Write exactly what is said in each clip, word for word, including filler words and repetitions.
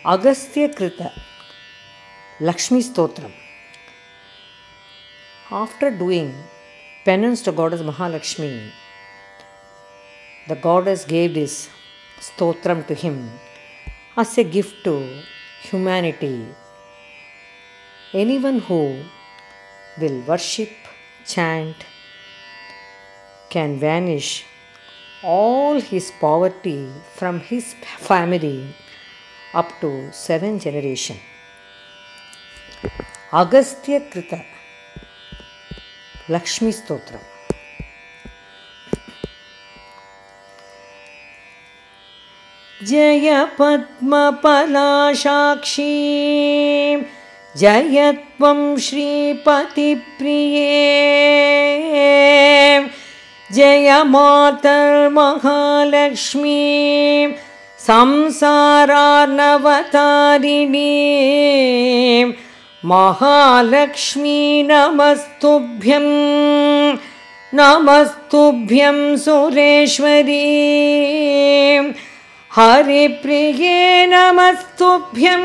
Agastya-krita Lakshmi Stotram. After doing penance to Goddess Mahalakshmi, the goddess gave this stotram to him as a gift to humanity. Anyone who will worship, chant, can vanish all his poverty from his family up to seven generations. Agastya-krita Lakshmi Stotram. Jaya Padma Palasakshi Jayatvam Shripati Priye Jaya Matar Mahalakshmi Samsararnavatarini Mahalakshmi Namastubhyam Namastubhyam Sureshwari Haripriye Namastubhyam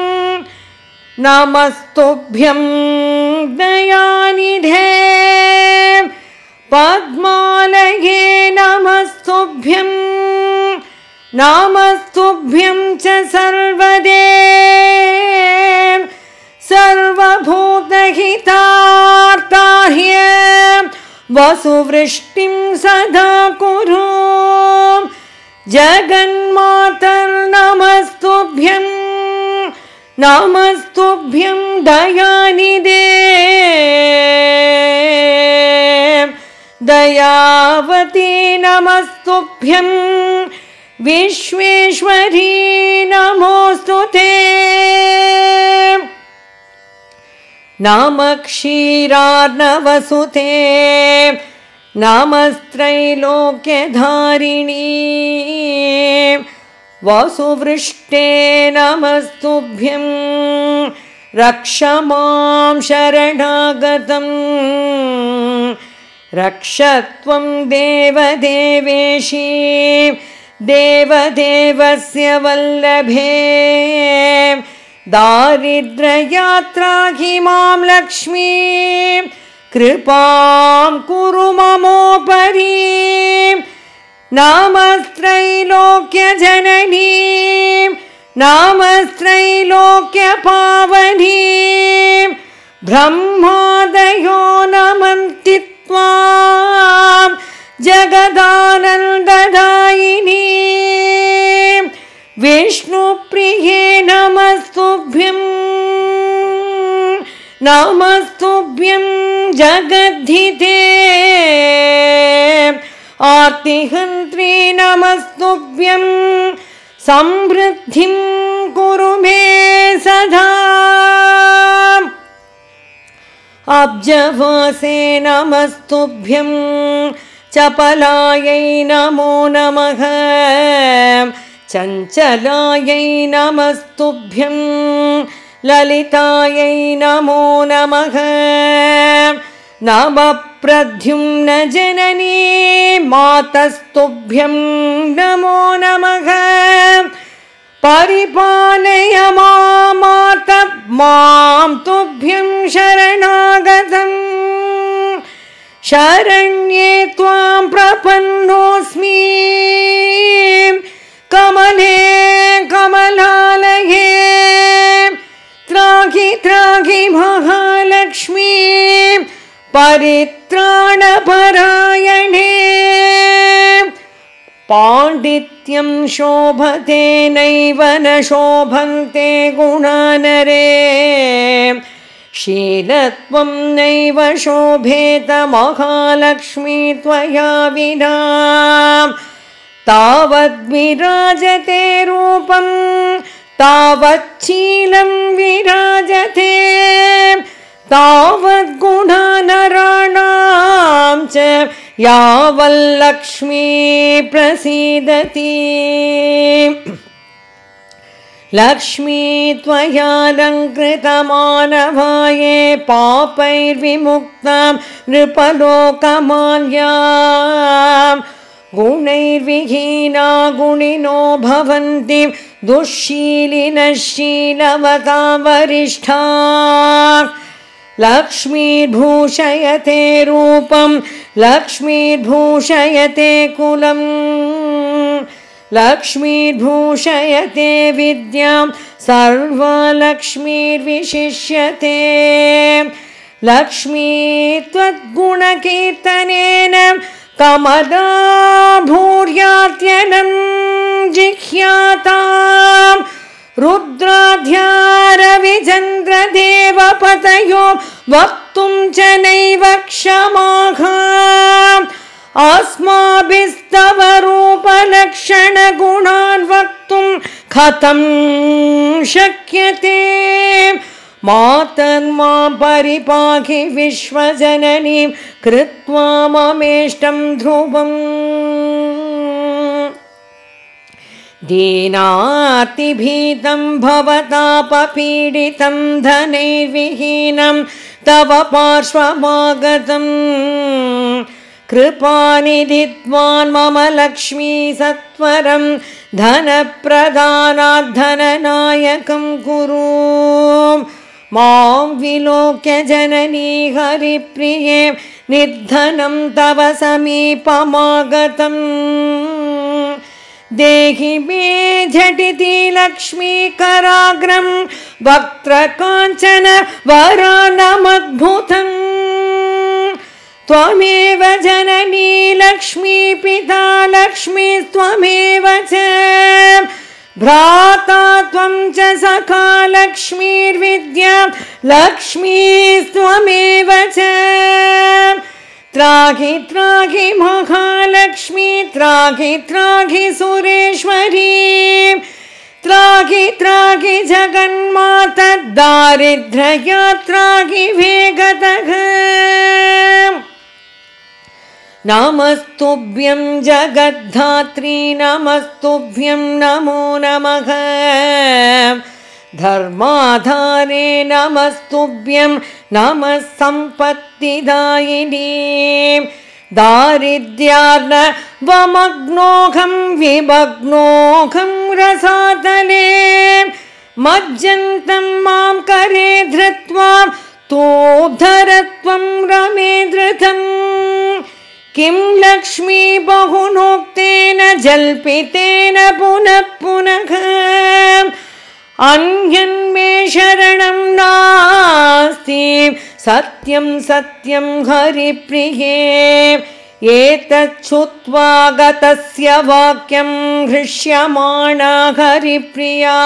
Namastubhyam Dayanidhe Padmalaye Namastubhyam Namastubhyam cha sarvade Sarvabhutahitartahye Vasuvrishtim sada kuru Jaganmatar Namastubhyam Namastubhyam Dayanide Dayavati Namastubhyam Vishweshwari Namostute Namakshirarnavasute Namastrailokyadharini Vasuvrishte Namastubhyam Rakshamam Sharanagatam Rakshatvam Devadeveshi Devadevasya Vallabhe Daridrayatrahimam Lakshmi Kripam Kuru Mamopari Namastrailokya Janani Namastrailokya Pavani Brahmadayo Namantitvam Jagadanandadayini Vishnu Priye Namastubhyam Namastubhyam Jagadhite Artihantri Namastubhyam Samriddhim Kuru me Sadha Abjavase Namastubhyam Chapalayai Namo Namaha Chanchalayai Namastubhyam Lalitayai Namo Namaha Namapradyumna Janani Matastubhyam Namo Namaha Paripalaya Mata Mam Tubhyam Sharanagatam Sharanye Tvam Prapannosmi Kamale Kamalalaye Tragi Tragi Mahalakshmi Paritrana Parayane Pandityam Shobhate Naivana Shobhante Gunanare Shilatvam Naiva Shobheta Mahalakshmi Tvaya Vinam Tavad virajate rupam Tavad chilam virajate Tavad guna naranam cha Yaval Lakshmi prasidati Lakshmi Tvaya Lankrita Manavaye Papair Vimuktam Nripalokamalyam Gunair Vihina Gunino Bhavanti दुःशीलिनः शीलवतां वरिष्ठा लक्ष्मीर्भूषयते रूपं लक्ष्मीर्भूषयते कुलं लक्ष्मीर्भूषयते विद्यां सर्वलक्ष्मीर्विशिष्यते लक्ष्मी त्वद्गुणकीर्तनेन कमलाभूर्यात्यनं जिह्यातां रुद्राध्यारविचन्द्रदेवपतयो वक्तुं च नैव क्षमाः अस्माभिस्तव रूपलक्षणगुणान् वक्तुं कथं शक्यते मातर्मां परिपाहि विश्वजननीं कृत्वा ममेष्टं ध्रुवम् दीनातिभीतं भवतापपीडितं धनैर्विहीनं तव पार्श्वमागतम् कृपानिधित्वान् मम लक्ष्मी सत्वरं धनप्रदानात् धननायकं कुरु मां विलोक्य जननी हरिप्रिये निर्धनं तव समीपमागतम् देहि मे झटिति लक्ष्मीकराग्रं वक्त्रकाञ्चन वरानमद्भुतम् त्वमेव जननी लक्ष्मी पिता लक्ष्मी त्वमेव च भ्राता त्वं च सखा लक्ष्मीर्विद्या लक्ष्मी त्वमेव च त्राहि त्राहि महालक्ष्मी त्राहि त्राहि सुरेश्वरी त्राहि त्राहि जगन्माता दारिद्र्या त्राहि वेगतः नमस्तुभ्यं जगद्धात्री नमस्तुभ्यं नमो नमः धर्माधारे नमस्तुभ्यं नमः सम्पत्तिदायिनी दारिद्र्यार्णवमग्नोऽहं विमग्नोऽहं रसातले मज्जन्तं मां करे धृत्वा तोद्धरत्वं रमे धृतम् किं लक्ष्मी बहुनोक्तेन जल्पितेन पुनः पुनः अन्यन्मे शरणं नास्ति सत्यं सत्यं हरिप्रिये एतत् श्रुत्वा गतस्य वाक्यं हृष्यमाणा हरिप्रिया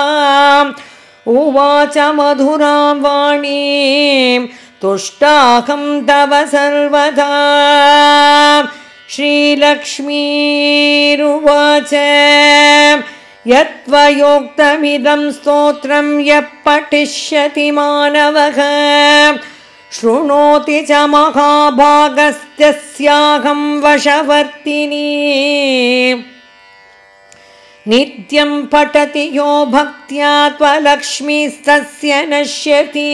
उवाच मधुरां वाणीं तुष्टाहं तव सर्वदा श्रीलक्ष्मीरुवाच यत्त्वयोक्तमिदं स्तोत्रं यः पठिष्यति मानवः शृणोति च महाभागस्तस्याहं वशवर्तिनी नित्यं पठति यो भक्त्या त्वलक्ष्मीस्तस्य नश्यति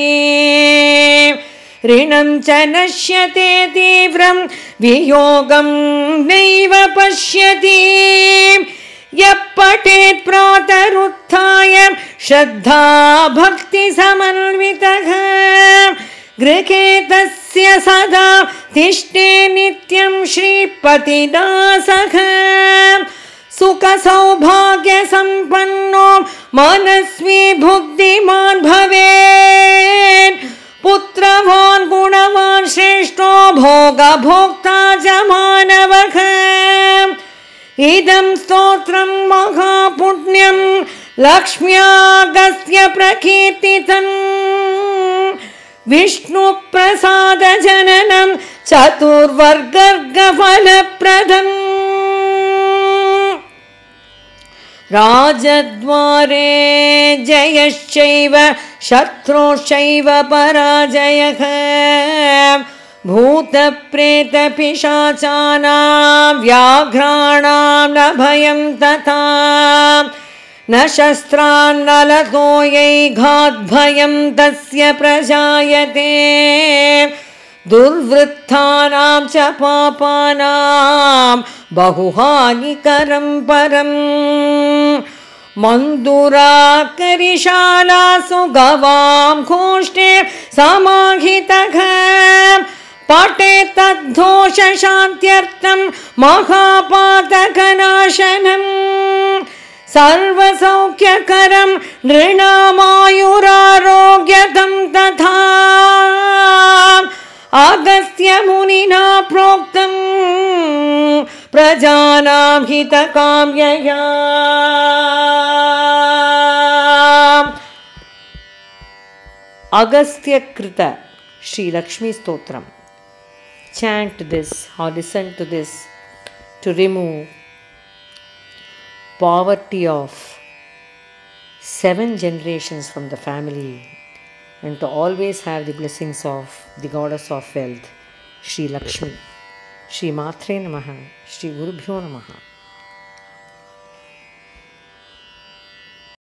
ऋणं च नश्यते तीव्रं वियोगं नैव पश्यति यः पठेत् प्रातरुत्थाय श्रद्धा भक्तिसमन्वितः गृहे तस्य सदा तिष्ठे नित्यं श्रीपतिना सह सुखसौभाग्यसम्पन्नो मनस्वी बुद्धिमान् भवेत् पुत्रवान् गुणवान् श्रेष्ठो भोगभोक्ता च मानवः इदं स्तोत्रं महापुण्यं लक्ष्म्यागस्य प्रकीर्तितं विष्णुप्रसादजननं चतुर्वर्गफलप्रदम् राजद्वारे जयश्चैव शत्रुश्चैव पराजयः भूतप्रेतपिशाचानां व्याघ्राणां न भयं तथा न शस्त्रान्नलतो यैघाद्भयं तस्य प्रजायते दुर्वृत्तानां च पापानां बहुहानिकरं परम् मन्दुराकरिशालासु गवां घोष्टे समाहितः पठेत् तद्धोषशान्त्यर्थं महापातकनाशनम् सर्वसौख्यकरं नृणामायुरारोग्यदं तथा अगस्त्यमुनिना प्रोक्तं प्रजानां हितकाम्यया। Agastyakrita Shri Lakshmi Stotram. Chant this or listen to this to remove poverty of seven generations from the family and to always have the blessings of the goddess of wealth, Shri Lakshmi. Shri Matre Namaha, Shri Gurubhyo Namaha.